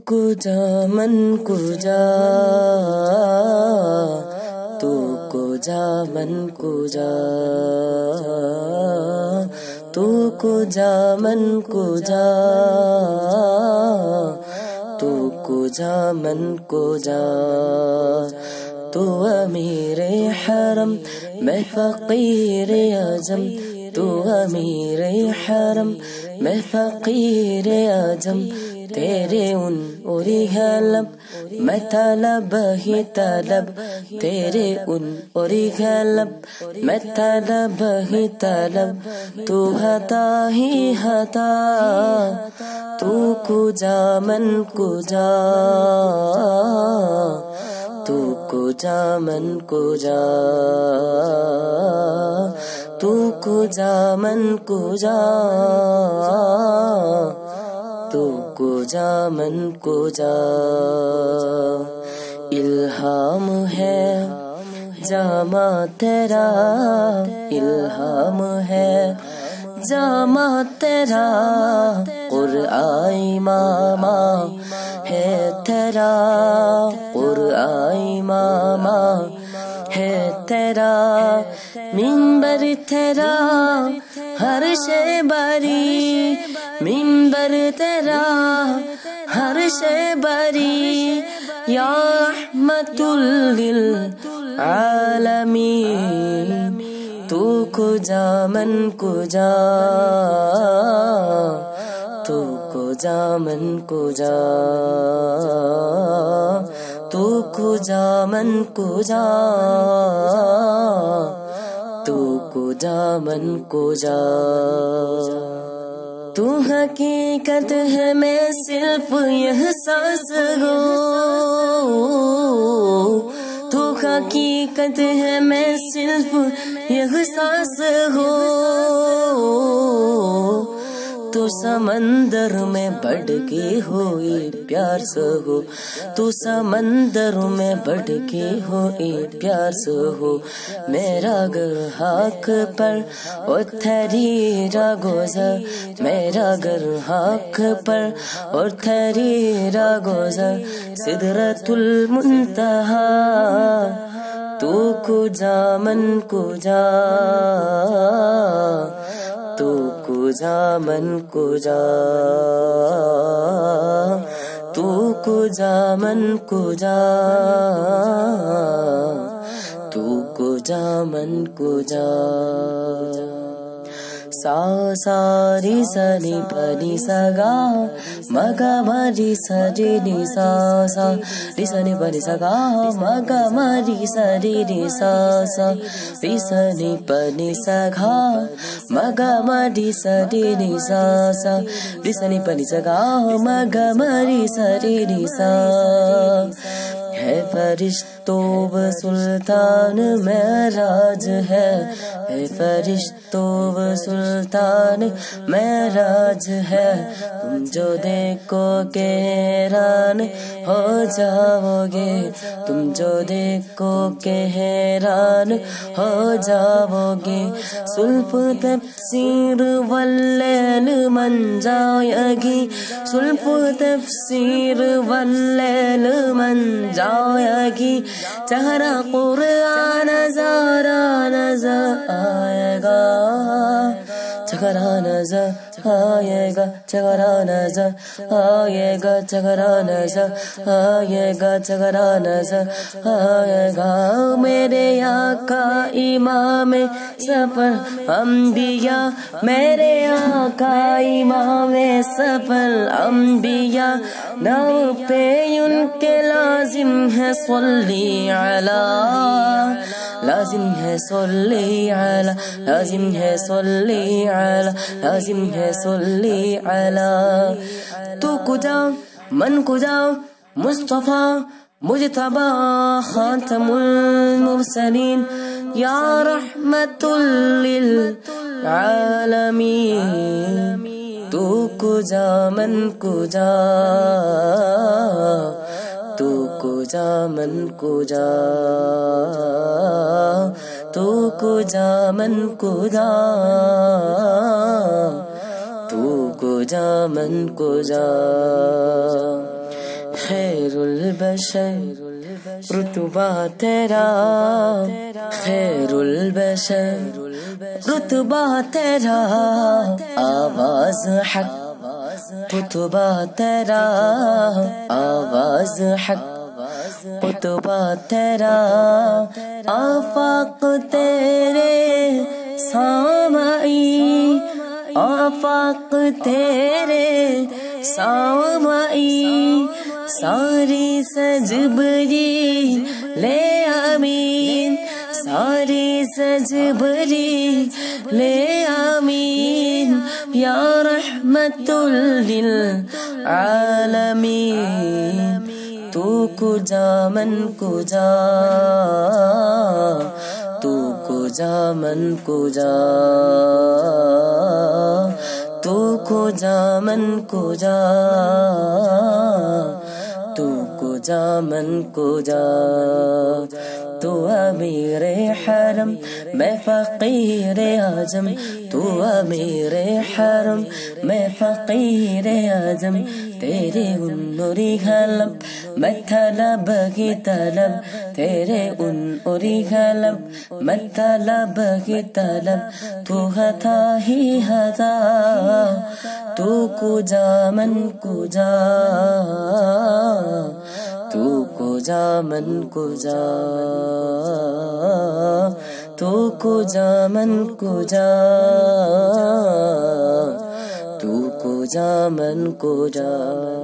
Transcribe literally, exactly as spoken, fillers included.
कुजा मन कुजा तू कुजा मन कुजा तू कुजा मन कुजा तू कुजा मन कुजा तू अमीर हरम मैं फकीर आजम तू अमीर हरम मैं फकीर आजम तेरे उन उरी लब मैं तलब ही तलब तेरे उन उरी लब मैं तलब ही तलब तू हता ही हता तू कुजा मन कुजा तू कुजा मन कुजा तू कुजा मन कुजा तू कुजा मन कुजा इल्हाम है जामा तेरा इल्हाम है जामा तेरा क़ुरआनी मामा है तेरा क़ुरआनी मामा है तेरा मिंबर तेरा हर शे बरी मिंबर तेरा हर शे बरी या रहमतुल लिल आलमीन तू कुजा मन कुजा तू कुजा मन कुजा तू कुजा मन कुजा तू कुजा मन कुजा तू हकीकत है मैं सिर्फ यह सांस हो तू हकीकत है मैं सिर्फ यह सांस हो तू समंदर में बढ़ के हो ये प्यार से हो तू समंदर में बढ़ के हो ये प्यार से हो मेरा घर हाक पर ओ थरी रागोजा मेरा घर हाक पर और थरी रागोजा सिदरतुल मुंतहा तू कुजा मन कुजा तू कुजा मन कुजा तू कुजा मन कुजा तू कुजा मन कुजा सा सा रि सा नि प नि सा गा म ग म रि सा रि नि सा सा रि सा नि प नि सा गा म ग म रि सा रि नि सा सा रि सा नि प नि सा घा म ग म रि सा रि नि सा सा रि सा नि प नि सा गा म ग म रि सा रि नि सा है फरिश्तों व सुल्तान महराज है है फरिश्तों व सुल्तान महराज है तुम जो देखो के हैरान हो जाओगे तुम जो देखो के हैरान हो जाओगे सुल्फ तफसीर वल्लैल मन जाएगी सुल्फ तफसीर वल्लैल मन जाएगी चेहरा कुरान नज़ारा नज़र आएगा चेहरा नज़र आएगा चेहरा नज़र आएगा चेहरा नज़र आएगा चेहरा नज़र आएगा मेरे आका इमाम सफर अंबिया मेरे आका इमाम सफर अंबिया नाव पे उनके लाजिम है सल्ली अला लाजिम है सल्ली अला लाजिम है सल्ली अला लाजिम है सल्ली अला तू कुजा मन कुजा मुस्तफा मुजतबा खातमुल मुरसलीन या रहमतुल लिल आलमीन तू कुजा मन कुजा तू कुजा मन कुजा तू कुजा मन कुजा तू कुजा मन कुजा البشر رتبہ تیرا خیر البشر رتبہ تیرا آواز حق رتبہ تیرا آواز حق رتبہ تیرا آفاق تیرے سامعی آفاق تیرے سامعی ساری سجبری لے امین ساری سجبری لے امین یا رحمت للعالمین تو کجا من کجا تو کجا من کجا تو کجا من کجا تو کجا من کجا تو امیر حرم میں فقیر اعظم تو امیر حرم میں فقیر اعظم تیرے ان نوری حلب میں طلب کی طلب تیرے ان نوری حلب میں طلب کی طلب تو ہتا ہی ہتا تو کجا من کجا تو کجا من کجا تو کجا من کجا تو کجا من کجا